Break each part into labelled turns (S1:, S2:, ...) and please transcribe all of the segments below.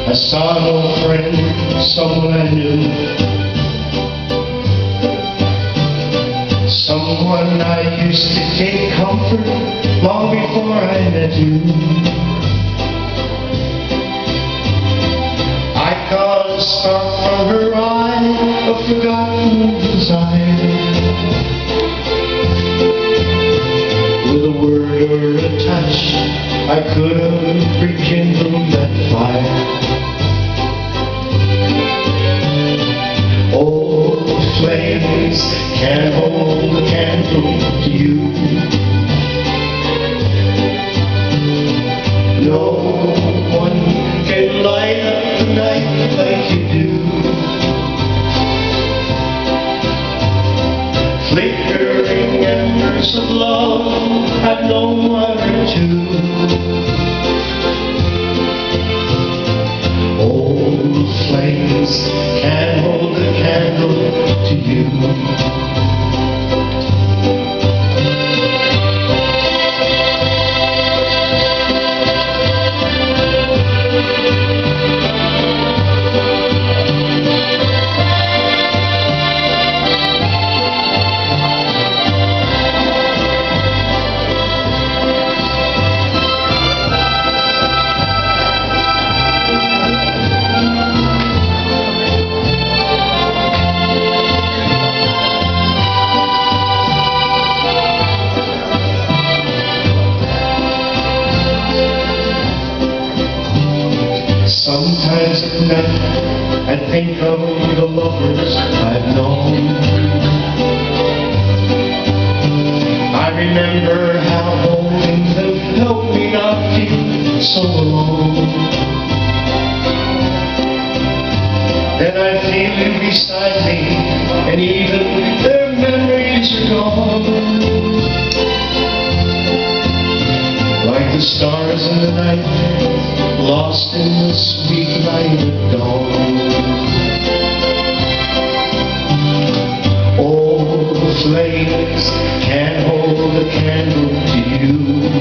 S1: I saw an old friend, someone I knew, someone I used to take comfort long before I met you. I caught a spark from her eye, a forgotten desire. With a word or a touch, I could have rekindled that fire. Old flames can't hold a candle to you. No one can light up the night like you do. Flickering embers of love I've known one or two. Old flames can't hold a candle to you. Sometimes at night I think of the lovers I've known. I remember how holding them helped me not feel so alone. Then I feel you beside me, and even their memories are gone. Like the stars in the night, lost in the sweet light of dawn. Old flames can't hold a candle to you.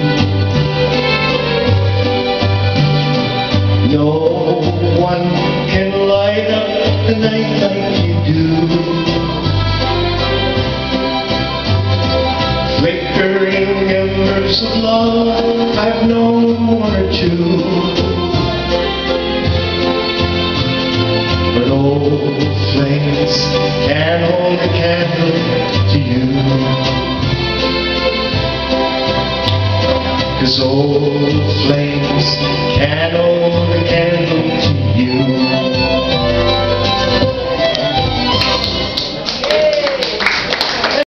S1: No one can light up the night like you do. Flickering embers of love